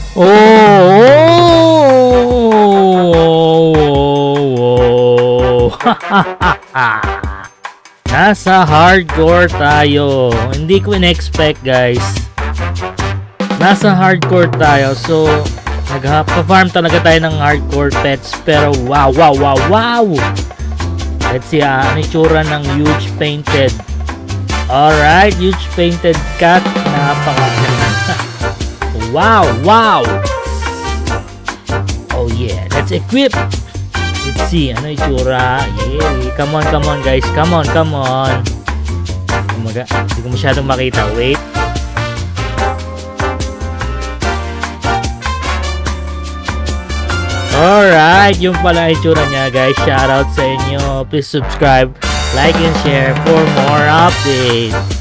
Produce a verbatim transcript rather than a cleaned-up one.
Oh, oh, oh, oh. Nasa hardcore tayo. Hindi ko in-expect, guys. Nasa hardcore tayo. So, nagpa-farm talaga tayo ng hardcore pets. Pero, wow, wow, wow, wow! Let's see, ah, ano yung tsura ng huge painted. Alright, huge painted cat. Napakaganda. Wow, wow! Oh yeah, let's equip. Let's see, ano yung tsura. Yeah, come on, come on guys. Come on, come on. Umaga, hindi ko masyadong makita. Wait. Alright, yung pala yung tsura niya guys. Shoutout sa inyo. Please subscribe, like, and share for more updates.